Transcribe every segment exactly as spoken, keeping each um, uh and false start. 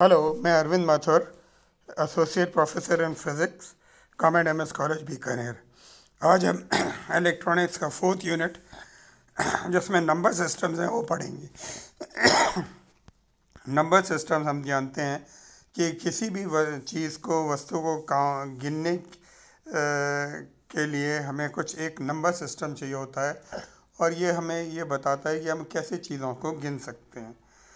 Hello, मैं Arvind Mathur, associate professor in physics, government M S college Bikaner. आज हम इलेक्ट्रॉनिक्स का फोर्थ यूनिट जिसमें नंबर सिस्टम्स हैं वो पढ़ेंगे। नंबर सिस्टम्स हम जानते हैं कि किसी भी चीज़ को, वस्तु को का- गिनने अ, के लिए हमें कुछ एक नंबर सिस्टम चाहिए होता है और ये हमें ये बताता है कि हम कैसे चीज़ों को गिन सकते हैं।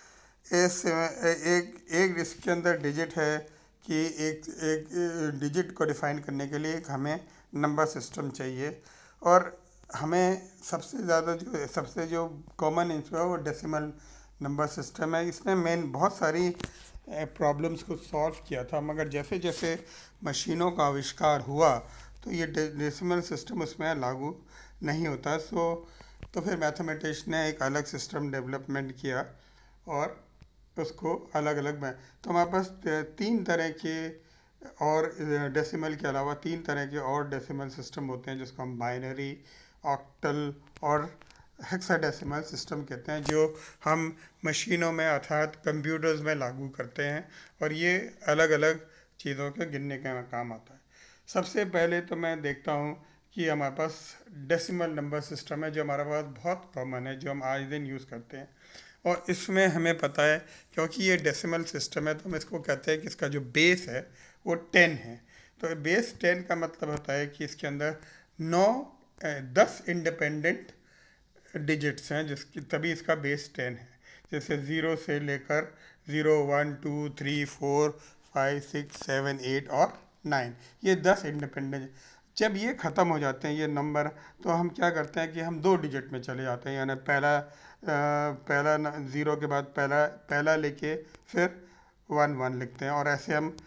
इस एक एक इसके अंदर डिजिट है कि एक एक डिजिट को डिफ़ाइन करने के लिए एक हमें नंबर सिस्टम चाहिए और हमें सबसे ज़्यादा जो सबसे जो कॉमन है वो डेसिमल नंबर सिस्टम है। इसने मेन बहुत सारी प्रॉब्लम्स को सॉल्व किया था, मगर जैसे जैसे मशीनों का आविष्कार हुआ तो ये डेसिमल सिस्टम उसमें लागू नहीं होता। सो तो फिर मैथमेटिक्स ने एक अलग सिस्टम डेवलपमेंट किया और उसको अलग अलग में तो हमारे पास तीन तरह के और डेसिमल के अलावा तीन तरह के और डेसिमल सिस्टम होते हैं जिसको हम बाइनरी, ऑक्टल और हेक्साडेसिमल सिस्टम कहते हैं, जो हम मशीनों में अर्थात कंप्यूटर्स में लागू करते हैं और ये अलग अलग चीज़ों के गिनने का काम आता है। सबसे पहले तो मैं देखता हूँ कि हमारे पास डेसिमल नंबर सिस्टम है जो हमारे पास बहुत कॉमन है, जो हम आज दिन यूज़ करते हैं। और इसमें हमें पता है क्योंकि ये डेसिमल सिस्टम है तो हम इसको कहते हैं कि इसका जो बेस है वो टेन है। तो बेस टेन का मतलब होता है कि इसके अंदर नौ दस इंडिपेंडेंट डिजिट्स हैं, जिसकी तभी इसका बेस टेन है। जैसे ज़ीरो से लेकर zero one two three four five six seven eight और नाइन, ये दस इंडिपेंडेंट। जब ये ख़त्म हो जाते हैं ये नंबर, तो हम क्या करते हैं कि हम दो डिजिट में चले जाते हैं, यानी पहला अ, पहला ज़ीरो के बाद पहला पहला लेके फिर वन वन लिखते हैं और ऐसे हम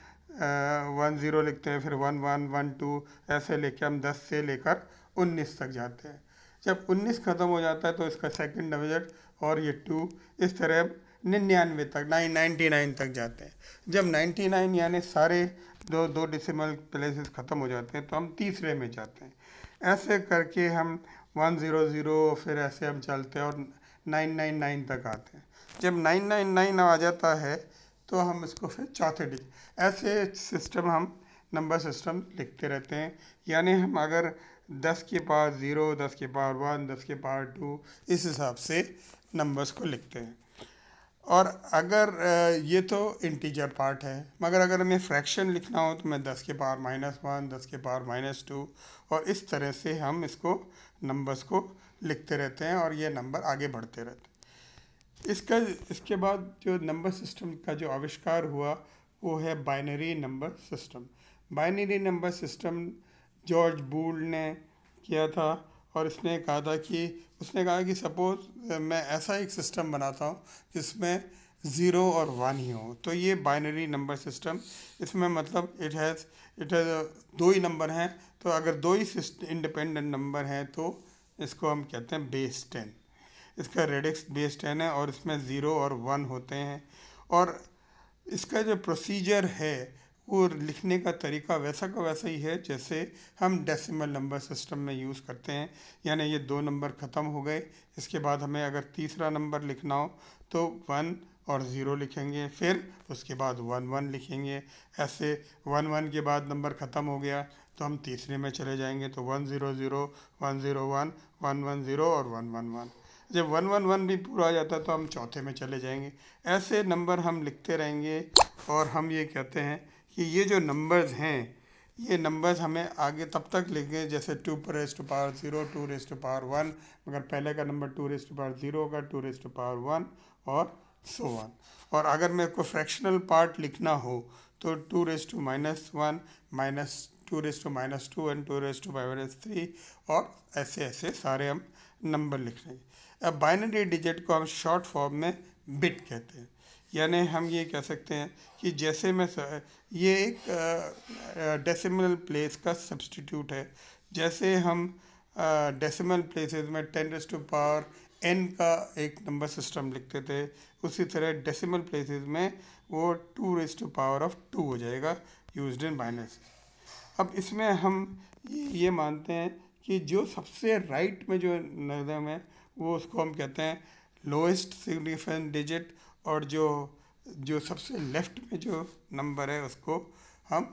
वन ज़ीरो लिखते हैं, फिर वन वन वन टू, ऐसे लेके हम दस से लेकर उन्नीस तक जाते हैं। जब उन्नीस ख़त्म हो जाता है तो इसका सेकंड डिजिट और ये टू, इस तरह निन्यानवे तक नाइन नाइन्टी नाइन तक जाते हैं। जब नाइन्टी नाइन यानी सारे दो दो डिसिमल प्लेसेस ख़त्म हो जाते हैं तो हम तीसरे में जाते हैं। ऐसे करके हम वन ज़ीरो ज़ीरो फिर ऐसे हम चलते हैं और नाइन नाइन नाइन तक आते हैं। जब नाइन नाइन नाइन आ जाता है तो हम इसको फिर चौथे डिजिट, ऐसे सिस्टम हम नंबर सिस्टम लिखते रहते हैं। यानी हम अगर दस के पावर ज़ीरो, दस के पावर वन, दस के पावर टू, इस हिसाब से नंबर्स को लिखते हैं। और अगर ये तो इंटीजर पार्ट है, मगर अगर हमें फ्रैक्शन लिखना हो तो मैं दस के पावर माइनस वन, दस के पावर माइनस टू, और इस तरह से हम इसको नंबर्स को लिखते रहते हैं और ये नंबर आगे बढ़ते रहते हैं। इसका इसके बाद जो नंबर सिस्टम का जो आविष्कार हुआ वो है binary number system. Binary number system George Boole ने किया था और इसने कहा था कि उसने कहा कि सपोज मैं ऐसा एक सिस्टम बनाता हूँ जिसमें ज़ीरो और वन ही हो, तो ये बाइनरी नंबर सिस्टम, इसमें मतलब इट हैज़ इट हैज़ दो ही नंबर हैं, तो अगर दो ही इंडिपेंडेंट नंबर हैं तो इसको हम कहते हैं बेस टेन। इसका रेडिक्स बेस टेन है और इसमें ज़ीरो और वन होते हैं। और इसका जो प्रोसीजर है वो लिखने का तरीका वैसा का वैसा ही है जैसे हम डेसिमल नंबर सिस्टम में यूज़ करते हैं। यानी ये दो नंबर ख़त्म हो गए, इसके बाद हमें अगर तीसरा नंबर लिखना हो तो वन और ज़ीरो लिखेंगे, फिर उसके बाद वन वन लिखेंगे। ऐसे वन वन के बाद नंबर ख़त्म हो गया तो हम तीसरे में चले जाएंगे, तो one zero zero, one zero one, one one zero और वन वन वन। जब वन वन वन भी पूरा आ जाता है तो हम चौथे में चले जाएंगे। ऐसे नंबर हम लिखते रहेंगे और हम ये कहते हैं कि ये जो नंबर्स हैं ये नंबर्स हमें आगे तब तक लिखेंगे जैसे two raise to power zero, two raise to power one, मगर पहले का number two raise to power zero होगा, two raise to power one और सो वन। और अगर मेरे को फ्रैक्शनल पार्ट लिखना हो तो two raise to minus one, minus two raise to minus two and two raise to minus three, और ऐसे ऐसे सारे हम नंबर लिख रहे हैं। अब बाइनरी डिजिट को हम शॉर्ट फॉर्म में बिट कहते हैं। यानी हम ये कह सकते हैं कि जैसे मैं ये एक डेसिमल प्लेस का सब्स्टिट्यूट है। जैसे हम डेसिमल प्लेसेस में ten raise to power N का एक नंबर सिस्टम लिखते थे, उसी तरह डेसिमल प्लेसेस में वो two raise to power of two हो जाएगा यूज्ड इन बाइनरी। अब इसमें हम ये मानते हैं कि जो सबसे राइट में जो नंबर है वो उसको हम कहते हैं लोएस्ट सिग्निफिकेंट डिजिट, और जो जो सबसे लेफ्ट में जो नंबर है उसको हम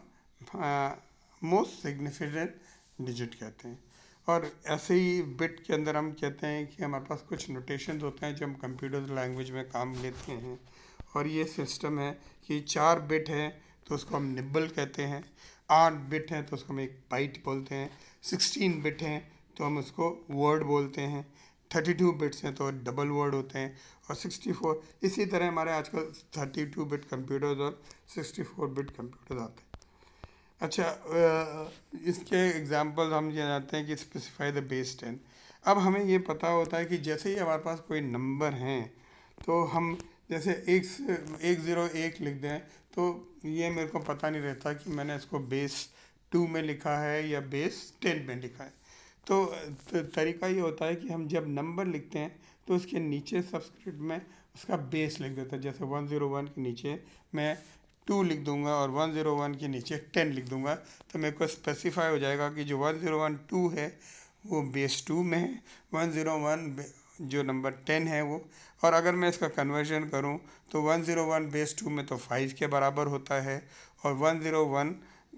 मोस्ट सिग्निफिकेंट डिजिट कहते हैं। और ऐसे ही बिट के अंदर हम कहते हैं कि हमारे पास कुछ नोटेशंस होते हैं जो हम कंप्यूटर लैंग्वेज में काम लेते हैं। और ये सिस्टम है कि चार बिट है तो उसको हम निब्बल कहते हैं, आठ बिट है तो उसको हम एक बाइट बोलते हैं, सिक्सटीन बिट हैं तो हम उसको वर्ड बोलते हैं, थर्टी टू बिट्स हैं तो डबल वर्ड होते हैं, और सिक्सटी फोर। इसी तरह हमारे आजकल थर्टी टू बिट कंप्यूटर्स और सिक्सटी फोर बिट कंप्यूटर्स आते हैं। अच्छा, इसके एग्जांपल हम ये जानते हैं कि स्पेसिफाई द बेस टेन। अब हमें ये पता होता है कि जैसे ही हमारे पास कोई नंबर हैं तो हम जैसे एक एक ज़ीरो एक लिख दें तो ये मेरे को पता नहीं रहता कि मैंने इसको बेस टू में लिखा है या बेस टेन में लिखा है। तो तरीका ये होता है कि हम जब नंबर लिखते हैं तो उसके नीचे सबस्क्रिप्ट में उसका बेस लिख देता है। जैसे वन ज़ीरो वन के नीचे मैं टू लिख दूंगा और वन ज़ीरो वन के नीचे टेन लिख दूंगा, तो मेरे को स्पेसिफाई हो जाएगा कि जो वन ज़ीरो वन टू है वो बेस टू में है, वन ज़ीरो वन जो नंबर टेन है वो। और अगर मैं इसका कन्वर्जन करूं तो one zero one base two में तो फाइव के बराबर होता है, और वन ज़ीरो वन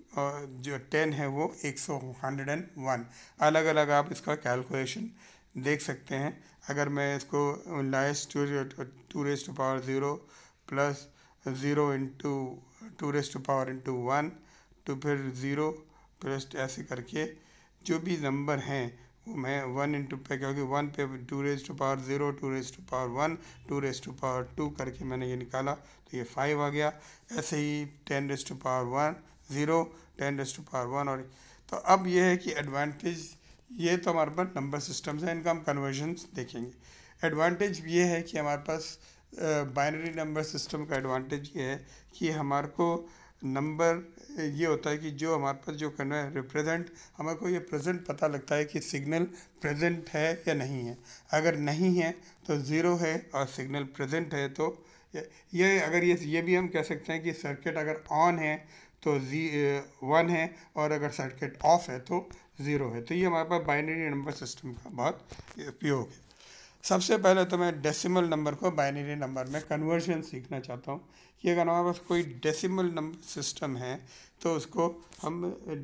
जो टेन है वो एक सौ हंड्रेड एंड वन। अलग अलग आप इसका कैलकुलेशन देख सकते हैं। अगर मैं इसको लाइस two two raise to power zero plus zero into two raise to power into one तो फिर ज़ीरो प्लस ऐसे करके जो भी नंबर हैं वो मैं वन इंटू पे, क्योंकि वन पे two raise to power zero, two raise to power one, two raise to power two करके मैंने ये निकाला तो ये फाइव आ गया। ऐसे ही ten raise to power one zero, ten raise to power one. और तो अब ये है कि एडवांटेज, ये तो हमारे पास नंबर सिस्टम्स हैं, इनका हम कन्वर्जन्स देखेंगे। एडवांटेज ये है कि हमारे पास बाइनरी नंबर सिस्टम का एडवांटेज ये है कि हमारे को नंबर ये होता है कि जो हमारे पास जो करना है रिप्रेजेंट, हमारे को ये प्रेजेंट पता लगता है कि सिग्नल प्रेजेंट है या नहीं है। अगर नहीं है तो ज़ीरो है और सिग्नल प्रेजेंट है तो ये, अगर ये ये भी हम कह सकते हैं कि सर्किट अगर ऑन है तो जी वन है, और अगर सर्किट ऑफ है तो ज़ीरो है। तो ये हमारे पास बाइनरी नंबर सिस्टम का बहुत उपयोग है। सबसे पहले तो मैं डेसिमल नंबर को बाइनरी नंबर में कन्वर्जन सीखना चाहता हूँ कि अगर हमारे पास कोई डेसिमल नंबर सिस्टम है तो उसको हम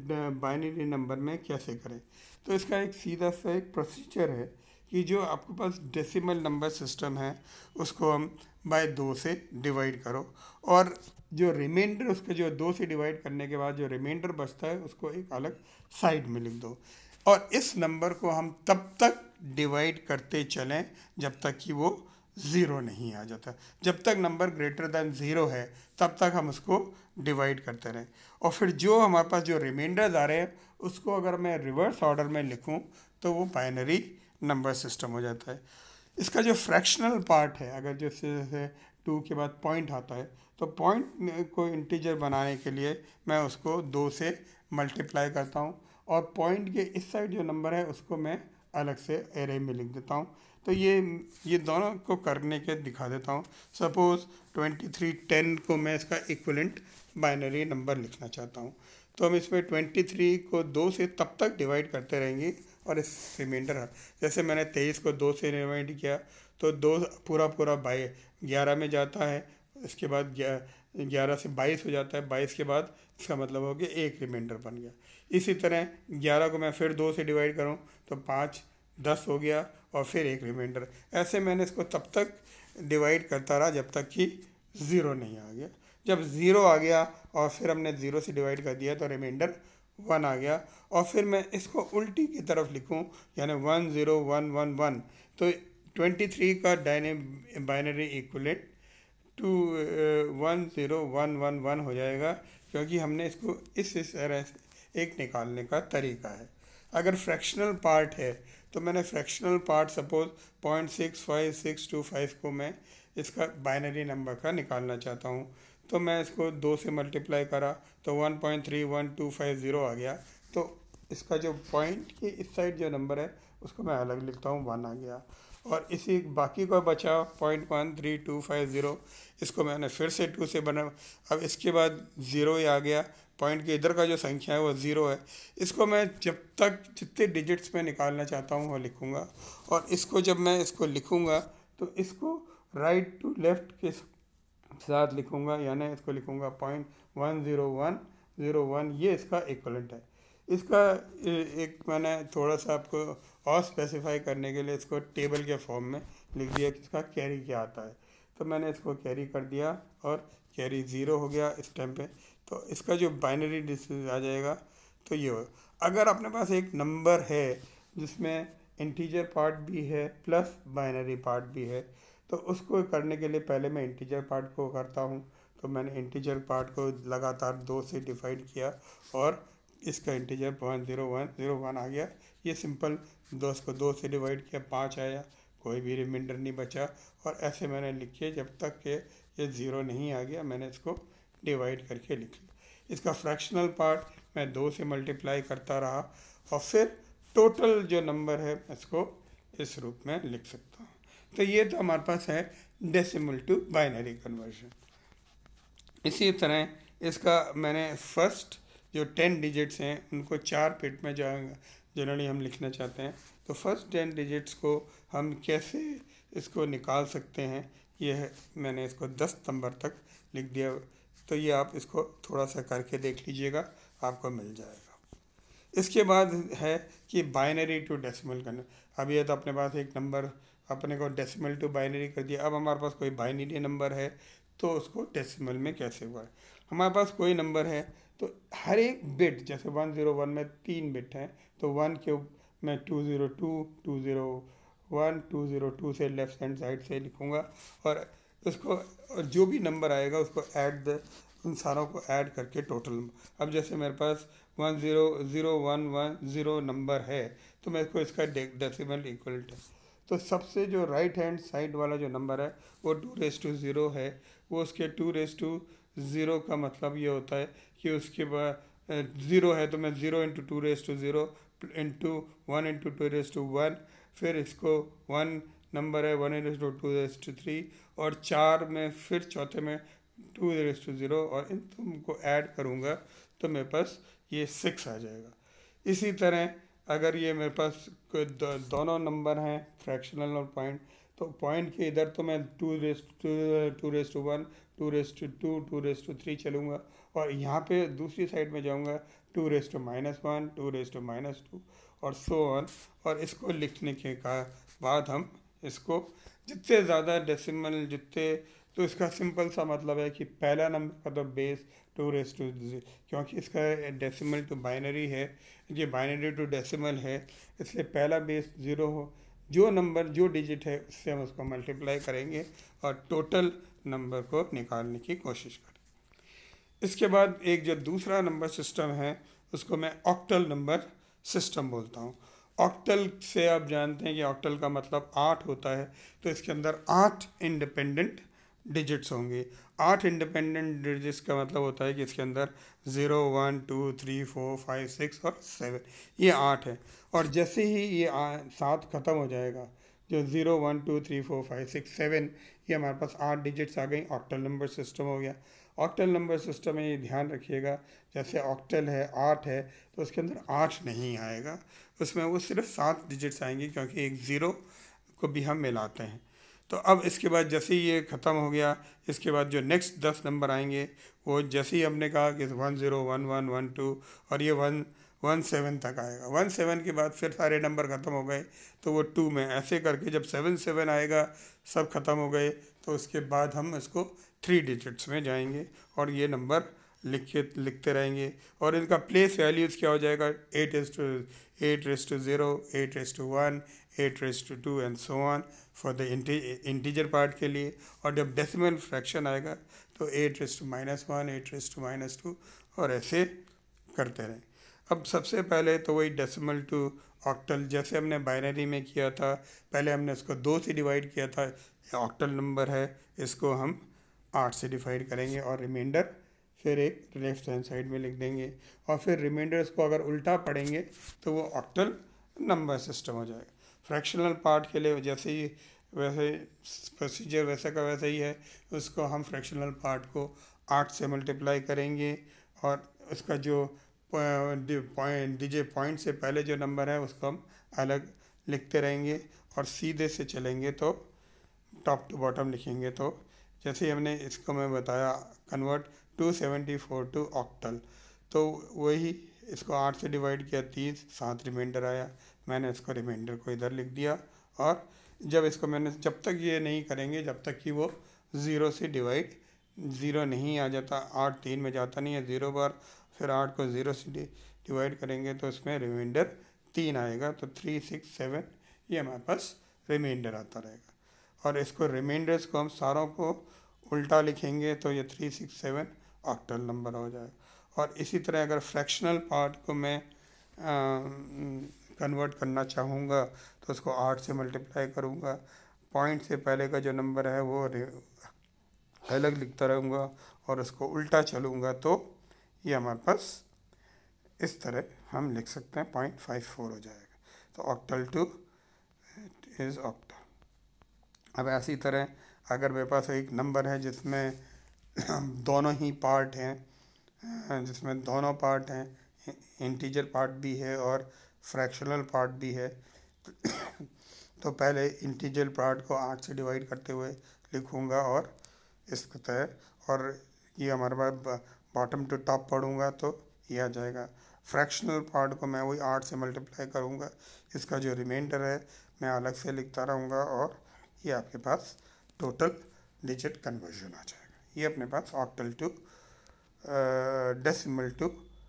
बाइनरी नंबर में कैसे करें। तो इसका एक सीधा सा एक प्रोसीजर है कि जो आपके पास डेसिमल नंबर सिस्टम है उसको हम बाय दो से डिवाइड करो, और जो रिमाइंडर उसके जो दो से डिवाइड करने के बाद जो रिमाइंडर बचता है उसको एक अलग साइड में लिख दो। और इस नंबर को हम तब तक डिवाइड करते चलें जब तक कि वो ज़ीरो नहीं आ जाता। जब तक नंबर ग्रेटर दैन ज़ीरो है तब तक हम उसको डिवाइड करते रहें। और फिर जो हमारे पास जो रिमाइंडर्स आ रहे हैं उसको अगर मैं रिवर्स ऑर्डर में लिखूं तो वो बाइनरी नंबर सिस्टम हो जाता है। इसका जो फ्रैक्शनल पार्ट है, अगर जैसे टू के बाद पॉइंट आता है तो पॉइंट को इंटीजर बनाने के लिए मैं उसको दो से मल्टीप्लाई करता हूँ, और पॉइंट के इस साइड जो नंबर है उसको मैं अलग से एरे में लिख देता हूँ। तो ये ये दोनों को करने के दिखा देता हूँ। सपोज़ ट्वेंटी थ्री टेन को मैं इसका इक्विवेलेंट बाइनरी नंबर लिखना चाहता हूँ, तो हम इसमें ट्वेंटी थ्री को दो से तब तक डिवाइड करते रहेंगे, और इस रिमाइंडर जैसे मैंने तेईस को दो से डिवाइड किया तो दो पूरा पूरा बाई ग्यारह में जाता है, इसके बाद ग्यारह से बाईस हो जाता है, बाईस के बाद इसका मतलब हो गया एक रिमाइंडर बन गया। इसी तरह ग्यारह को मैं फिर दो से डिवाइड करूं तो पाँच दस हो गया और फिर एक रिमाइंडर। ऐसे मैंने इसको तब तक डिवाइड करता रहा जब तक कि ज़ीरो नहीं आ गया। जब ज़ीरो आ गया और फिर हमने ज़ीरो से डिवाइड कर दिया तो रिमाइंडर वन आ गया, और फिर मैं इसको उल्टी की तरफ लिखूं यानी one zero one one one, तो ट्वेंटी थ्री का डायने binary equivalent to one zero one one one हो जाएगा, क्योंकि हमने इसको इस इस तरह से एक निकालने का तरीका है। अगर फ्रैक्शनल पार्ट है तो मैंने fractional part suppose point six five six two five को मैं इसका बाइनरी नंबर का निकालना चाहता हूँ, तो मैं इसको दो से मल्टीप्लाई करा तो one point three one two five zero आ गया। तो इसका जो पॉइंट की इस साइड जो नंबर है उसको मैं अलग लिखता हूँ, वन आ गया। और इसी बाकी का बचा point one three two five zero, इसको मैंने फिर से टू से बना, अब इसके बाद ज़ीरो ही आ गया, पॉइंट के इधर का जो संख्या है वो ज़ीरो है। इसको मैं जब तक जितने डिजिट्स में निकालना चाहता हूँ वो लिखूँगा, और इसको जब मैं इसको लिखूँगा तो इसको राइट टू लेफ़्ट के साथ लिखूँगा, यानी इसको लिखूँगा point one zero one zero one, ये इसका इक्वलेंट है। इसका एक मैंने थोड़ा सा आपको और स्पेसिफाई करने के लिए इसको टेबल के फॉर्म में लिख दिया कि इसका कैरी क्या आता है। तो मैंने इसको कैरी कर दिया और कैरी ज़ीरो हो गया इस टाइम पे। तो इसका जो बाइनरी डिजिट आ जाएगा तो ये हो। अगर अपने पास एक नंबर है जिसमें इंटीजर पार्ट भी है प्लस बाइनरी पार्ट भी है, तो उसको करने के लिए पहले मैं इंटीजर पार्ट को करता हूँ। तो मैंने इंटीजर पार्ट को लगातार दो से डिवाइड किया और इसका integer one zero one zero one आ गया। ये सिंपल दो को दो से डिवाइड किया, पाँच आया, कोई भी रिमाइंडर नहीं बचा। और ऐसे मैंने लिखे जब तक कि ये ज़ीरो नहीं आ गया, मैंने इसको डिवाइड करके लिख लिया। इसका फ्रैक्शनल पार्ट मैं दो से मल्टीप्लाई करता रहा और फिर टोटल जो नंबर है इसको इस रूप में लिख सकता हूँ। तो ये तो हमारे पास है डेसिमल टू बाइनरी कन्वर्जन। इसी तरह इसका मैंने फर्स्ट जो टेन डिजिट्स हैं उनको चार बिट में जो जनरली हम लिखना चाहते हैं, तो फर्स्ट टेन डिजिट्स को हम कैसे इसको निकाल सकते हैं, ये है मैंने इसको दस नंबर तक लिख दिया। तो ये आप इसको थोड़ा सा करके देख लीजिएगा, आपको मिल जाएगा। इसके बाद है कि बाइनरी टू डेसिमल करना। अब ये तो अपने पास एक नंबर अपने को डेसिमल टू बाइनरी कर दिया। अब हमारे पास कोई बाइनरी नंबर है तो उसको डेसिमल में कैसे हुआ है। हमारे पास कोई नंबर है तो हर एक बिट, जैसे वन ज़ीरो वन में तीन बिट हैं, तो वन के मैं two zero two two zero one two zero two से लेफ्ट हैंड साइड से लिखूँगा और उसको जो भी नंबर आएगा उसको ऐड द उन सारों को ऐड करके टोटल। अब जैसे मेरे पास one zero zero one one zero number है तो मेरे को इसका डेसिमल इक्वलेंट है। तो सबसे जो राइट हैंड साइड वाला जो नंबर है वो टू रेस टू ज़ीरो है, वो उसके टू रेस टू ज़ीरो का मतलब ये होता है कि उसके बाद ज़ीरो है तो मैं zero into two raise two zero into one into two raise two one, फिर इसको वन नंबर है one raise two two raise two three, और चार में फिर चौथे में टू रेस टू ज़ीरो, और इन तुमको ऐड करूँगा तो मेरे पास ये सिक्स आ जाएगा। इसी तरह अगर ये मेरे पास दो, दोनों नंबर हैं फ्रैक्शनल और पॉइंट, तो पॉइंट के इधर तो मैं two raise two two raise two one two raise two two two raise two three चलूँगा, और यहाँ पे दूसरी साइड में जाऊँगा two raise two minus one two raise two minus two और सो ऑन। और इसको लिखने के का बाद हम इसको जितने ज़्यादा डेसिमल जितने, तो इसका सिंपल सा मतलब है कि पहला नंबर का तो बेस टू रेस टू, क्योंकि इसका डेसिमल टू बाइनरी है, ये बाइनरी टू डेसिमल है, इसलिए पहला बेस ज़ीरो हो, जो नंबर जो डिजिट है उससे हम उसको मल्टीप्लाई करेंगे और टोटल नंबर को निकालने की कोशिश करें। इसके बाद एक जो दूसरा नंबर सिस्टम है उसको मैं ऑक्टल नंबर सिस्टम बोलता हूँ। ऑक्टल से आप जानते हैं कि ऑक्टल का मतलब आठ होता है, तो इसके अंदर आठ इंडिपेंडेंट डिजिट्स होंगे। आठ इंडिपेंडेंट डिजिट्स का मतलब होता है कि इसके अंदर zero one two three four five six और सेवन, ये आठ है। और जैसे ही ये सात ख़त्म हो जाएगा, जो zero one two three four five six seven, ये हमारे पास आठ डिजिट्स आ गई, ऑक्टल नंबर सिस्टम हो गया। ऑक्टल नंबर सिस्टम में ये ध्यान रखिएगा, जैसे ऑक्टल है आठ है तो उसके अंदर आठ नहीं आएगा, उसमें वो सिर्फ सात डिजिट्स आएंगी, क्योंकि एक ज़ीरो को भी हम मिलाते हैं। तो अब इसके बाद जैसे ही ये ख़त्म हो गया, इसके बाद जो नेक्स्ट दस नंबर आएंगे वो जैसे ही हमने कहा कि one zero one one one two और ये वन वन सेवन तक आएगा। वन सेवन के बाद फिर सारे नंबर ख़त्म हो गए तो वो टू में, ऐसे करके जब सेवन सेवन आएगा सब ख़त्म हो गए तो उसके बाद हम इसको थ्री डिजिट्स में जाएंगे और ये नंबर लिख के लिखते रहेंगे। और इनका प्लेस वैल्यूज़ क्या हो जाएगा, eight raise two eight raise two zero eight raise two one eight raise two two and so on for the integer part के लिए। और जब डेसिमल फ्रैक्शन आएगा तो eight raise two minus one eight raise two minus two और ऐसे करते रहें। अब सबसे पहले तो वही डेसिमल टू ऑक्टल जैसे हमने बाइनरी में किया था, पहले हमने इसको दो से डिवाइड किया था, ऑक्टल नंबर है, इसको हम आठ से डिवाइड करेंगे और रिमाइंडर फिर एक लेफ्ट हैंड साइड में लिख देंगे। और फिर रिमाइंडर्स को अगर उल्टा पढ़ेंगे तो वो ऑक्टल नंबर सिस्टम हो जाएगा। फ्रैक्शनल पार्ट के लिए जैसे ही वैसे प्रोसीजर वैसा का वैसा ही है, उसको हम फ्रैक्शनल पार्ट को आठ से मल्टीप्लाई करेंगे और उसका जो पॉइंट डीजे पॉइंट से पहले जो नंबर है उसको हम अलग लिखते रहेंगे और सीधे से चलेंगे तो टॉप टू बॉटम लिखेंगे तो जैसे हमने इसको मैं बताया convert to seventy four to octal, तो वही इसको आठ से डिवाइड किया, तीस, सात रिमाइंडर आया, मैंने इसको रिमाइंडर को इधर लिख दिया। और जब इसको मैंने, जब तक ये नहीं करेंगे जब तक कि वो ज़ीरो से डिवाइड, ज़ीरो नहीं आ जाता, आठ तीन में जाता नहीं है ज़ीरो बार, फिर आठ को ज़ीरो से डिवाइड करेंगे तो इसमें रिमाइंडर तीन आएगा, तो थ्री सिक्स सेवन ये हमारे पास रिमाइंडर आता रहेगा। और इसको रिमाइंडर्स को हम सारों को उल्टा लिखेंगे तो ये three six seven octal number हो जाएगा। और इसी तरह अगर फ्रैक्शनल पार्ट को मैं कन्वर्ट करना चाहूँगा तो उसको आठ से मल्टीप्लाई करूँगा, पॉइंट से पहले का जो नंबर है वो अलग लिखता रहूँगा और उसको उल्टा चलूँगा, तो ये हमारे पास इस तरह हम लिख सकते हैं, पॉइंट फाइव फोर हो जाएगा। तो ऑक्टल टू इज़ ऑक्टल। अब ऐसी तरह अगर मेरे पास एक नंबर है जिसमें दोनों ही पार्ट हैं, जिसमें दोनों पार्ट हैं, इंटीजर पार्ट भी है और फ्रैक्शनल पार्ट भी है, तो पहले इंटीजर पार्ट को आठ से डिवाइड करते हुए लिखूँगा और इसको तय, और ये हमारे पास बॉटम टू टॉप पढ़ूँगा तो ये आ जाएगा। फ्रैक्शनल पार्ट को मैं वही आठ से मल्टीप्लाई करूँगा, इसका जो रिमाइंडर है मैं अलग से लिखता रहूँगा और ये आपके पास टोटल डिजिट कन्वर्जन आ जाएगा। ये अपने पास octal to decimal to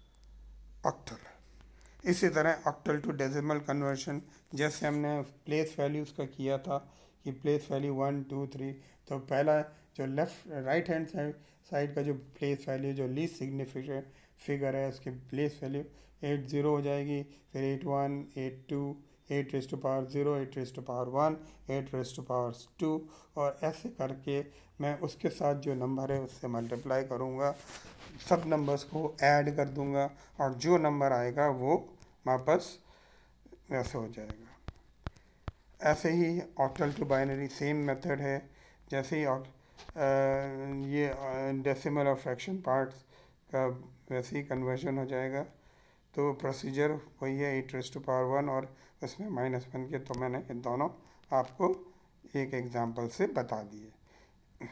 octal. इसी तरह ऑक्टल टू डेसिमल कन्वर्जन जैसे हमने प्लेस वैल्यूज़ का किया था कि place value one two three, तो पहला जो left right hand side side का जो प्लेस वैल्यू जो लीस्ट सिग्निफिकेंट फिगर है उसकी प्लेस वैल्यू एट ज़ीरो हो जाएगी, फिर eight one, eight two, eight raise to power zero, eight raise to power one, eight raise to power two, और ऐसे करके मैं उसके साथ जो नंबर है उससे मल्टीप्लाई करूँगा, सब नंबर्स को ऐड कर दूँगा और जो नंबर आएगा वो वापस वैसे हो जाएगा। ऐसे ही octal to binary same method है, जैसे ही ये डेसिमल और फ्रैक्शन पार्ट्स का वैसे ही कन्वर्जन हो जाएगा। तो प्रोसीजर वही है, eight raise to power one और उसमें माइनस वन के, तो मैंने इन दोनों आपको एक एग्जांपल से बता दिए।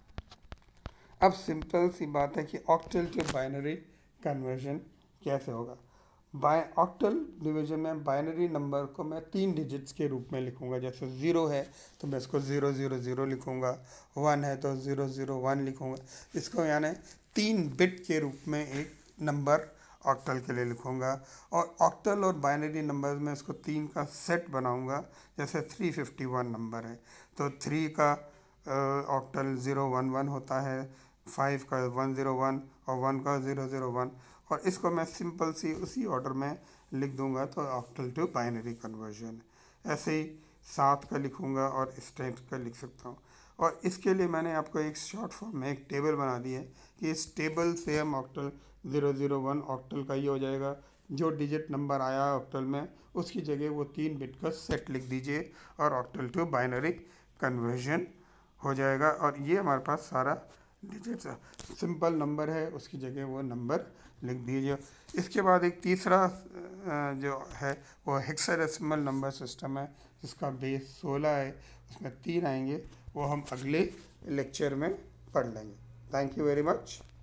अब सिंपल सी बात है कि ऑक्टल टू बाइनरी कन्वर्जन कैसे होगा। बाय ऑक्टल डिवीजन में बाइनरी नंबर को मैं तीन डिजिट्स के रूप में लिखूंगा। जैसे ज़ीरो है तो मैं इसको ज़ीरो ज़ीरो ज़ीरो लिखूंगा, वन है तो ज़ीरो ज़ीरो वन लिखूंगा, इसको यानी तीन बिट के रूप में एक नंबर ऑक्टल के लिए लिखूंगा। और ऑक्टल और बाइनरी नंबर्स में इसको तीन का सेट बनाऊंगा। जैसे थ्री फिफ्टी वन नंबर है तो थ्री का ऑक्टल ज़ीरो वन वन होता है, फाइव का वन ज़ीरो वन और वन का ज़ीरो ज़ीरो वन, और इसको मैं सिंपल सी उसी ऑर्डर में लिख दूंगा तो ऑक्टल टू बाइनरी कन्वर्जन। ऐसे ही सात का लिखूंगा और इस टाइप का लिख सकता हूँ। और इसके लिए मैंने आपको एक शॉर्ट फॉर्म में एक टेबल बना दी है कि इस टेबल से हम octal zero zero one octal का ये हो जाएगा, जो डिजिट नंबर आया ऑक्टल में उसकी जगह वो तीन बिट का सेट लिख दीजिए और ऑक्टल टू बाइनरी कन्वर्जन हो जाएगा। और ये हमारे पास सारा डिजिट्स सिंपल नंबर है, उसकी जगह वो नंबर लिख दीजिए। इसके बाद एक तीसरा जो है वो हेक्साडेसिमल नंबर सिस्टम है जिसका बेस सोलह है, उसमें तीन आएंगे, वो हम अगले लेक्चर में पढ़ लेंगे। Thank you very much.